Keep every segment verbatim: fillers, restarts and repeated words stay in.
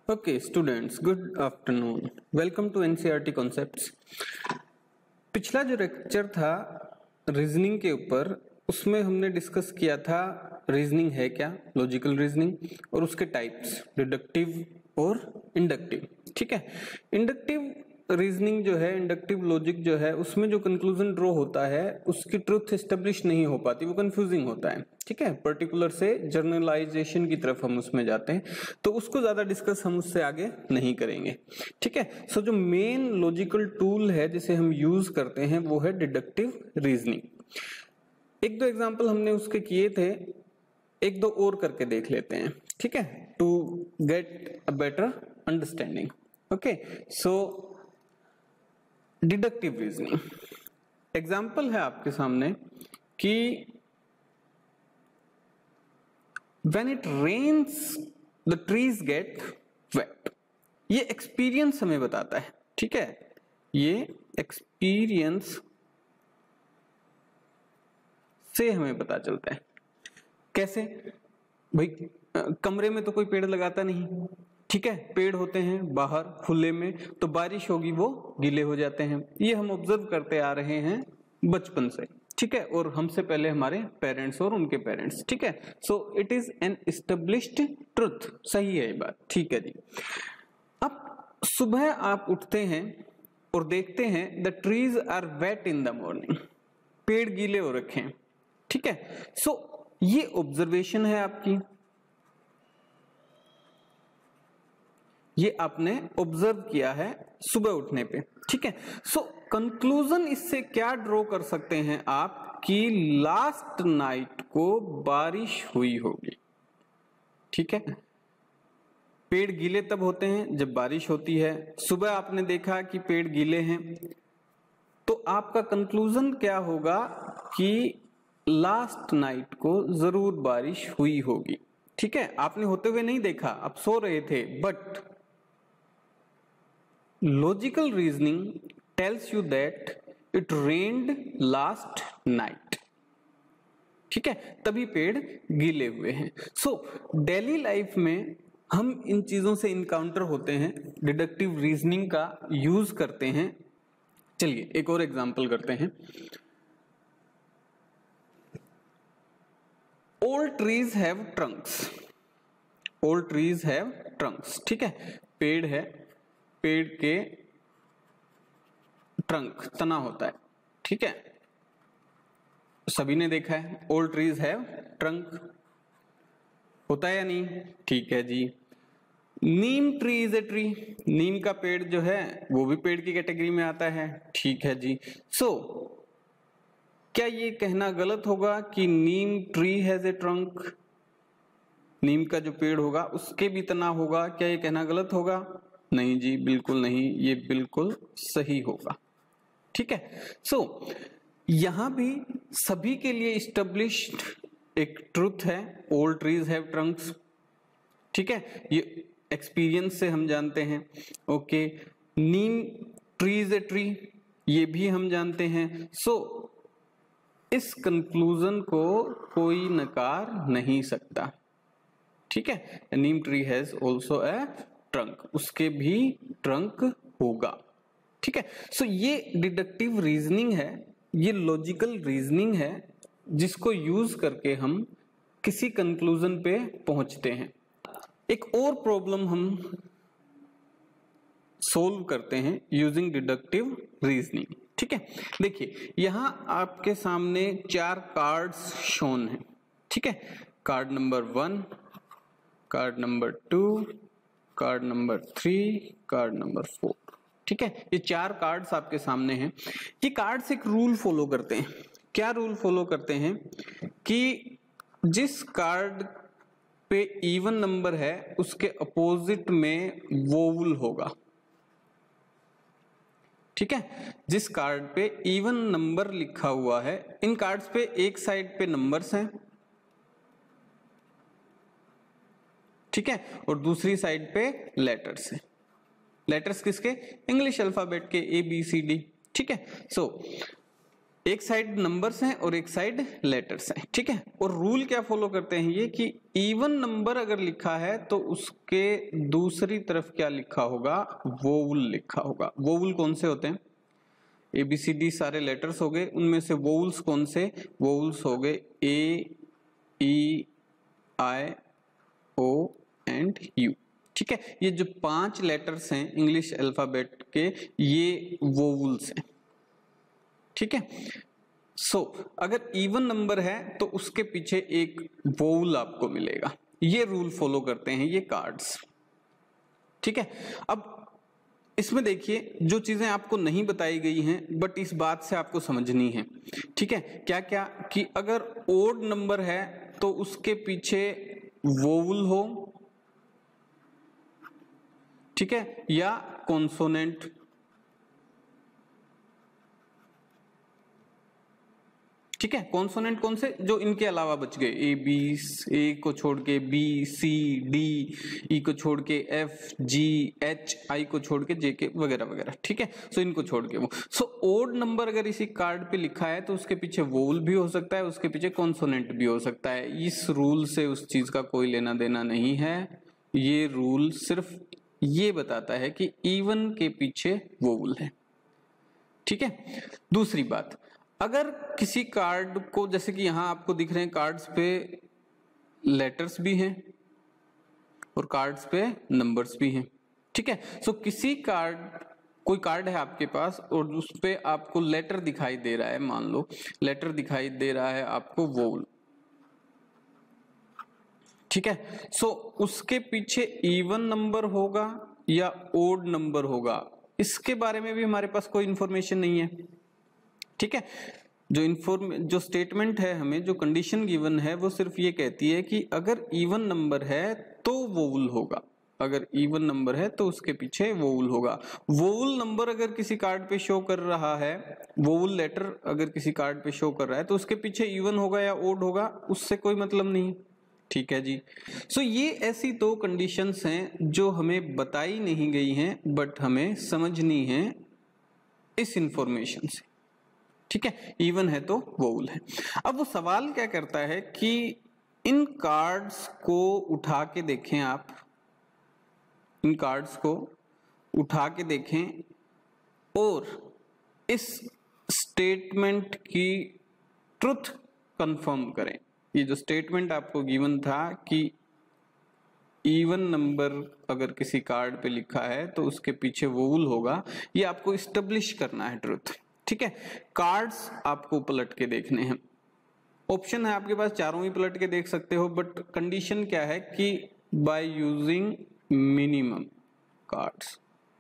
Okay, students, good afternoon. Welcome to N C E R T Concepts. पिछला जो lecture था reasoning के ऊपर, उसमें हमने डिस्कस किया था रीजनिंग है क्या, लॉजिकल रीजनिंग और उसके टाइप्स, डिडक्टिव और इंडक्टिव. ठीक है, इंडक्टिव रीजनिंग जो है, इंडक्टिव लॉजिक जो है, उसमें जो कंक्लूजन ड्रॉ होता है उसकी ट्रुथ एस्टेब्लिश नहीं हो पाती, वो कंफ्यूजिंग होता है. ठीक है, पर्टिकुलर से जर्नलाइजेशन की तरफ हम उसमें जाते हैं, तो उसको ज्यादा डिस्कस हम उससे आगे नहीं करेंगे. ठीक है, सो जो मेन लॉजिकल टूल है जिसे हम यूज करते हैं वो है डिडक्टिव रीजनिंग. एक दो एग्जांपल हमने उसके किए थे, एक दो और करके देख लेते हैं. ठीक है, to get a better understanding. Okay, so deductive reasoning example है आपके सामने कि when it rains the trees get wet. ये एक्सपीरियंस हमें बताता है. ठीक है, ये एक्सपीरियंस से हमें पता चलता है. कैसे भाई, कमरे में तो कोई पेड़ लगाता नहीं. ठीक है, पेड़ होते हैं बाहर खुले में, तो बारिश होगी वो गीले हो जाते हैं. ये हम ऑब्जर्व करते आ रहे हैं बचपन से. ठीक है, और हमसे पहले हमारे पेरेंट्स और उनके पेरेंट्स. ठीक है, so it is an established truth. सही है ये बात. ठीक है जी. अब सुबह आप उठते हैं और देखते हैं the trees are wet in the morning. पेड़ गीले हो रखे हैं. ठीक है, सो ये ऑब्जर्वेशन है आपकी, ये आपने ऑब्जर्व किया है सुबह उठने पे. ठीक है, सो कंक्लूजन इससे क्या ड्रॉ कर सकते हैं आप कि लास्ट नाइट को बारिश हुई होगी. ठीक है, पेड़ गीले तब होते हैं जब बारिश होती है. सुबह आपने देखा कि पेड़ गीले हैं, तो आपका कंक्लूजन क्या होगा कि लास्ट नाइट को जरूर बारिश हुई होगी. ठीक है, आपने होते हुए नहीं देखा, आप सो रहे थे, but logical reasoning tells you that it rained last night. ठीक है, तभी पेड़ गीले हुए हैं. सो डेली लाइफ में हम इन चीजों से इनकाउंटर होते हैं, डिडक्टिव रीजनिंग का यूज करते हैं. चलिए एक और एग्जांपल करते हैं. All trees have trunks. All trees have trunks. ठीक है, पेड़ है, पेड़ के ट्रंक, तना होता है. ठीक है, सभी ने देखा है. All trees have trunk होता है या नहीं? ठीक है जी. Neem tree is a tree. नीम का पेड़ जो है वो भी पेड़ की कैटेगरी में आता है. ठीक है जी. सो so, क्या ये कहना गलत होगा कि neem tree has a trunk? नीम का जो पेड़ होगा उसके भी तना होगा, क्या ये कहना गलत होगा? नहीं जी, बिल्कुल नहीं, ये बिल्कुल सही होगा. ठीक है, सो so, यहां भी सभी के लिए एस्टेब्लिश्ड एक ट्रुथ है, ऑल ट्रीज हैव ट्रंक्स. ठीक है, ये एक्सपीरियंस से हम जानते हैं. Okay, neem tree is a tree, ये भी हम जानते हैं. सो so, इस कंक्लूजन को कोई नकार नहीं सकता. ठीक है, neem tree has also a trunk, उसके भी ट्रंक होगा. ठीक है, सो ये डिडक्टिव रीजनिंग है, ये लॉजिकल रीजनिंग है जिसको यूज करके हम किसी कंक्लूजन पे पहुंचते हैं. एक और प्रॉब्लम हम सोल्व करते हैं यूजिंग डिडक्टिव रीजनिंग. ठीक है, देखिए यहां आपके सामने चार कार्ड्स शोन हैं. ठीक है, card number one, card number two, card number three, card number four. ठीक है, ये चार कार्ड्स आपके सामने हैं. ये कार्ड्स एक रूल फॉलो करते हैं. क्या रूल फॉलो करते हैं कि जिस कार्ड पे इवन नंबर है उसके अपोजिट में वोवल होगा. ठीक है, जिस कार्ड पे इवन नंबर लिखा हुआ है, इन कार्ड्स पे एक साइड पे नंबर्स हैं. ठीक है, और दूसरी साइड पे लेटर्स हैं. लेटर्स किसके? इंग्लिश अल्फाबेट के, ए बी सी डी. ठीक है, सो एक साइड नंबर्स हैं और एक साइड लेटर्स हैं, ठीक है। और रूल क्या फॉलो करते हैं ये कि इवन नंबर अगर लिखा है तो उसके दूसरी तरफ क्या लिखा होगा, वोवल लिखा होगा। वोवल कौन से होते हैं, ए बी सी डी सारे लेटर्स हो गए, उनमें से वोवल्स कौन से, वोवल्स हो गए ए ई आई ओ एंड यू, ठीक है। ये जो पांच लेटर्स हैं इंग्लिश अल्फाबेट के, ये वोवल्स हैं, ठीक है। सो so, अगर इवन नंबर है तो उसके पीछे एक वोवल आपको मिलेगा। ये रूल फॉलो करते हैं ये कार्ड्स, ठीक है। अब इसमें देखिए जो चीजें आपको नहीं बताई गई हैं बट इस बात से आपको समझनी है, ठीक है। क्या क्या कि अगर ओड नंबर है तो उसके पीछे वोवल हो, ठीक है, या कॉन्सोनेंट, ठीक है। कॉन्सोनेंट कौन से, जो इनके अलावा बच गए, ए बी, ए को छोड़ के बी, सी, डी, ई को छोड़ के एफ, जी, एच, आई को छोड़ के जे के वगैरह वगैरह, ठीक है। सो इनको छोड़ के वो, सो ओड नंबर अगर इसी कार्ड पे लिखा है तो उसके पीछे वोवल भी हो सकता है, उसके पीछे कॉन्सोनेंट भी हो सकता है। इस रूल से उस चीज का कोई लेना देना नहीं है। ये रूल सिर्फ ये बताता है कि इवन के पीछे वोवल है, ठीक है। दूसरी बात, अगर किसी कार्ड को, जैसे कि यहां आपको दिख रहे हैं कार्ड्स पे लेटर्स भी हैं और कार्ड्स पे नंबर्स भी हैं, ठीक है। सो किसी कार्ड, कोई कार्ड है आपके पास और उस पे आपको लेटर दिखाई दे रहा है, मान लो लेटर दिखाई दे रहा है आपको वोवल, ठीक है। सो उसके पीछे इवन नंबर होगा या ओड नंबर होगा, इसके बारे में भी हमारे पास कोई इंफॉर्मेशन नहीं है, ठीक है। जो इन्फॉर्म जो स्टेटमेंट है, हमें जो कंडीशन गिवन है वो सिर्फ ये कहती है कि अगर इवन नंबर है तो वोवल होगा, अगर इवन नंबर है तो उसके पीछे वोवल होगा। वोवल नंबर अगर किसी कार्ड पे शो कर रहा है, वोवल लेटर अगर किसी कार्ड पे शो कर रहा है तो उसके पीछे इवन होगा या ओड होगा, उससे कोई मतलब नहीं, ठीक है जी। सो so, ये ऐसी दो कंडीशंस हैं जो हमें बताई नहीं गई हैं बट हमें समझनी है इस इंफॉर्मेशन से, ठीक है। इवन है तो वोवल है। अब वो सवाल क्या करता है कि इन कार्ड्स को उठा के देखें, आप इन कार्ड्स को उठा के देखें और इस स्टेटमेंट की ट्रुथ कंफर्म करें। ये जो स्टेटमेंट आपको गिवन था कि इवन नंबर अगर किसी कार्ड पे लिखा है तो उसके पीछे वोवल होगा, ये आपको इस्टेब्लिश करना है ट्रुथ, ठीक है। कार्ड्स आपको पलट के देखने हैं, ऑप्शन है आपके पास, चारों ही पलट के देख सकते हो, बट कंडीशन क्या है कि बाय यूजिंग मिनिमम कार्ड्स,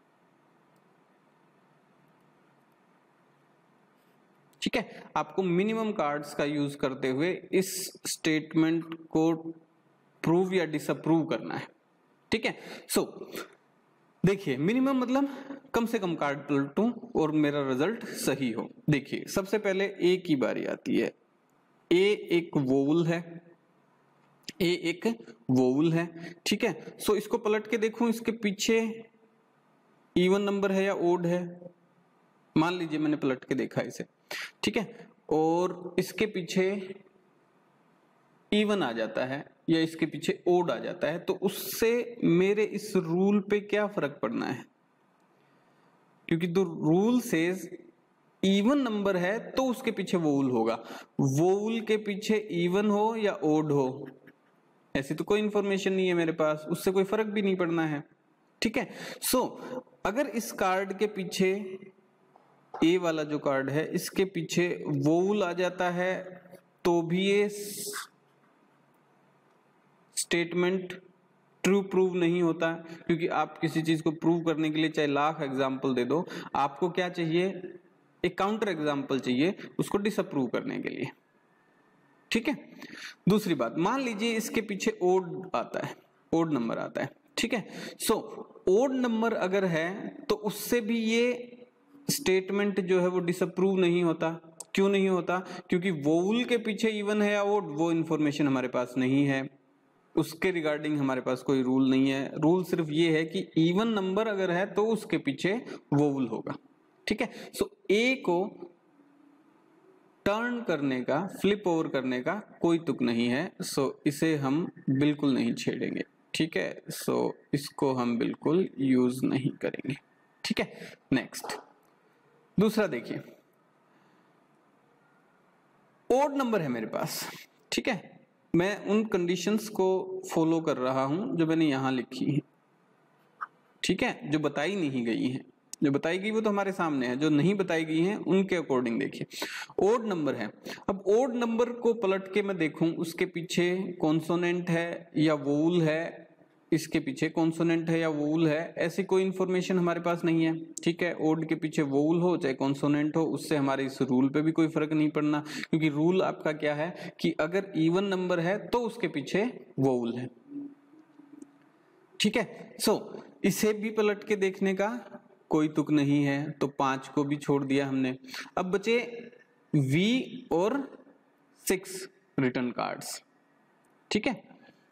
ठीक है। आपको मिनिमम कार्ड्स का यूज करते हुए इस स्टेटमेंट को प्रूव या डिसअप्रूव करना है, ठीक है। सो so, देखिए मिनिमम मतलब कम से कम कार्ड पलटूं और मेरा रिजल्ट सही हो। देखिए सबसे पहले ए की बारी आती है। ए एक वोवल है, ए एक वोवल है, ठीक है। सो इसको पलट के देखूं, इसके पीछे इवन नंबर है या ओड है, मान लीजिए मैंने पलट के देखा इसे, ठीक है, और इसके पीछे इवन आ जाता है या इसके पीछे ओड आ जाता है, तो उससे मेरे इस रूल पे क्या फर्क पड़ना है, क्योंकि the rule says even number है तो उसके पीछे वोवल होगा, वोवल के पीछे इवन हो या ओड हो, ऐसी तो कोई इंफॉर्मेशन नहीं है मेरे पास, उससे कोई फर्क भी नहीं पड़ना है, ठीक है। सो so, अगर इस कार्ड के पीछे, ए वाला जो कार्ड है इसके पीछे वोवल आ जाता है तो भी ये स्टेटमेंट ट्रू प्रूव नहीं होता, क्योंकि आप किसी चीज को प्रूव करने के लिए चाहे लाख एग्जाम्पल दे दो, आपको क्या चाहिए, एक काउंटर एग्जाम्पल चाहिए उसको डिसअप्रूव करने के लिए, ठीक है। दूसरी बात, मान लीजिए इसके पीछे ओड आता है, ओड नंबर आता है, ठीक है। सो ओड नंबर अगर है तो उससे भी ये स्टेटमेंट जो है वो डिसअप्रूव नहीं होता। क्यों नहीं होता, क्योंकि वोवल के पीछे इवन है या ओड, वो इंफॉर्मेशन हमारे पास नहीं है, उसके रिगार्डिंग हमारे पास कोई रूल नहीं है। रूल सिर्फ ये है कि इवन नंबर अगर है तो उसके पीछे वोवल होगा, ठीक है। सो ए को टर्न करने का, फ्लिप ओवर करने का कोई तुक नहीं है, सो इसे हम बिल्कुल नहीं छेड़ेंगे, ठीक है। सो इसको हम बिल्कुल यूज नहीं करेंगे, ठीक है। नेक्स्ट दूसरा देखिए, ओड नंबर है मेरे पास, ठीक है। मैं उन कंडीशंस को फॉलो कर रहा हूं जो मैंने यहां लिखी है, ठीक है, जो बताई नहीं गई है। जो बताई गई वो तो हमारे सामने है, जो नहीं बताई गई है उनके अकॉर्डिंग देखिए। ओड नंबर है, अब ओड नंबर को पलट के मैं देखूं उसके पीछे कॉन्सोनेंट है या वोवल है, इसके पीछे कॉन्सोनेंट है या वोवल है, ऐसी कोई इंफॉर्मेशन हमारे पास नहीं है, ठीक है। ओड के पीछे वोवल हो चाहे कॉन्सोनेंट हो, उससे हमारे इस रूल पे भी कोई फर्क नहीं पड़ना, क्योंकि रूल आपका क्या है कि अगर इवन नंबर है तो उसके पीछे वोवल है, ठीक है। सो so, इसे भी पलट के देखने का कोई तुक नहीं है, तो पांच को भी छोड़ दिया हमने। अब बचे वी और सिक्स रिटर्न कार्ड्स, ठीक है।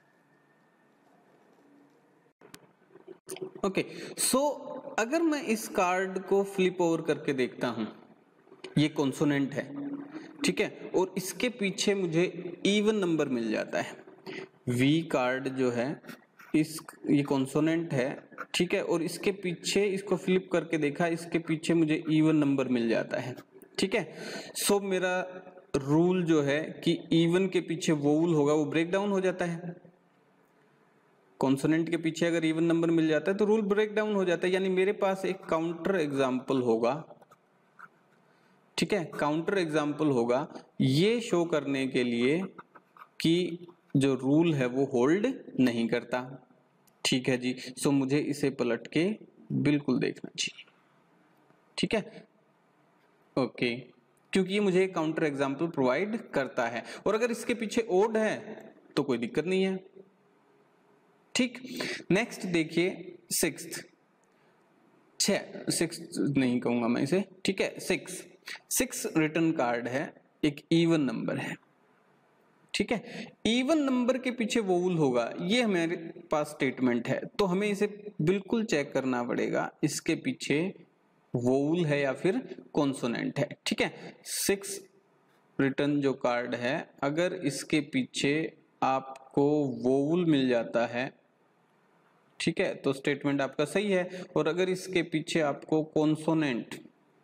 ओके, सो अगर मैं इस कार्ड को फ्लिप ओवर करके देखता हूं, ये कॉन्सोनेंट है, ठीक है, और इसके पीछे मुझे इवन नंबर मिल जाता है। वी कार्ड जो है इस ये कॉन्सोनेंट है, ठीक है, और इसके पीछे इसको फ्लिप करके देखा, इसके पीछे मुझे इवन नंबर मिल जाता है, ठीक है। सो मेरा रूल जो है कि इवन के पीछे वोवल होगा वो ब्रेक डाउन हो जाता है। कॉन्सोनेंट के पीछे अगर इवन नंबर मिल जाता है तो रूल ब्रेक डाउन हो जाता है, यानी मेरे पास एक काउंटर एग्जाम्पल होगा, ठीक है, काउंटर एग्जाम्पल होगा ये शो करने के लिए कि जो रूल है वो होल्ड नहीं करता, ठीक है जी। सो मुझे इसे पलट के बिल्कुल देखना चाहिए, ठीक है, ओके, क्योंकि ये मुझे काउंटर एग्जाम्पल प्रोवाइड करता है, और अगर इसके पीछे ओड है तो कोई दिक्कत नहीं है, ठीक। नेक्स्ट देखिए सिक्स्थ, छह सिक्स नहीं कहूंगा मैं इसे, ठीक है, सिक्स सिक्स रिटर्न कार्ड है, एक इवन नंबर है, ठीक है। इवन नंबर के पीछे वोवल होगा, ये हमारे पास स्टेटमेंट है, तो हमें इसे बिल्कुल चेक करना पड़ेगा इसके पीछे वोवल है या फिर कॉन्सोनेंट है, ठीक है। सिक्स रिटर्न जो कार्ड है, अगर इसके पीछे आपको वोवल मिल जाता है, ठीक है, तो स्टेटमेंट आपका सही है, और अगर इसके पीछे आपको कॉन्सोनेंट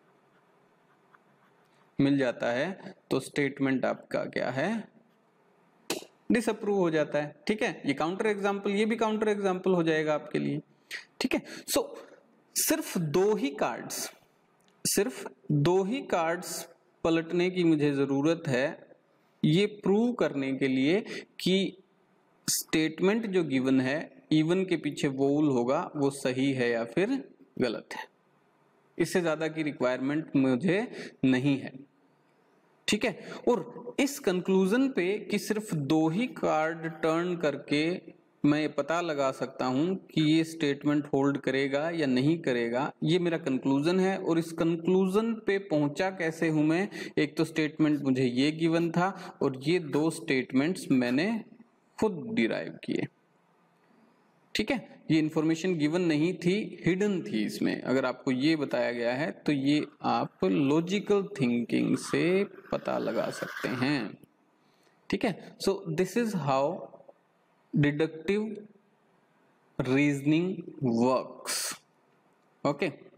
मिल जाता है तो स्टेटमेंट आपका क्या है, डिसअप्रूव हो जाता है, ठीक है। ये काउंटर एग्जांपल, ये भी काउंटर एग्जांपल हो जाएगा आपके लिए, ठीक है। सो so, सिर्फ दो ही कार्ड्स सिर्फ दो ही कार्ड्स पलटने की मुझे जरूरत है ये प्रूव करने के लिए कि स्टेटमेंट जो गिवन है इवन के पीछे वोवल होगा वो सही है या फिर गलत है। इससे ज्यादा की रिक्वायरमेंट मुझे नहीं है, ठीक है। और इस कंक्लूजन पे कि सिर्फ दो ही कार्ड टर्न करके मैं ये पता लगा सकता हूं कि ये स्टेटमेंट होल्ड करेगा या नहीं करेगा, ये मेरा कंक्लूजन है। और इस कंक्लूजन पे पहुंचा कैसे हूं मैं, एक तो स्टेटमेंट मुझे ये गिवन था और ये दो स्टेटमेंट्स मैंने खुद डिराइव किए, ठीक है। ये इंफॉर्मेशन गिवन नहीं थी, हिडन थी इसमें। अगर आपको ये बताया गया है तो ये आप लॉजिकल थिंकिंग से पता लगा सकते हैं, ठीक है। So this is how deductive reasoning works, okay.